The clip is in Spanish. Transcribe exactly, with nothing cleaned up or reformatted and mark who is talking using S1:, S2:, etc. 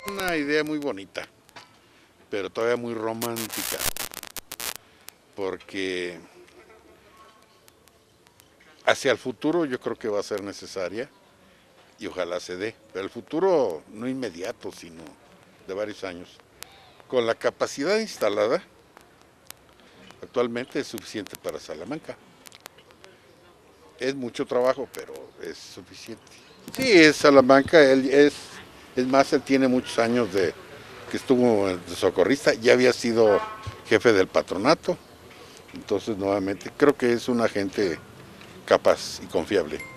S1: Una idea muy bonita, pero todavía muy romántica, porque hacia el futuro yo creo que va a ser necesaria y ojalá se dé, pero el futuro no inmediato, sino de varios años. Con la capacidad instalada, actualmente es suficiente para Salamanca. Es mucho trabajo, pero es suficiente. Sí, es Salamanca, él es, es más, él tiene muchos años de que estuvo de socorrista, ya había sido jefe del patronato, entonces nuevamente creo que es un agente capaz y confiable.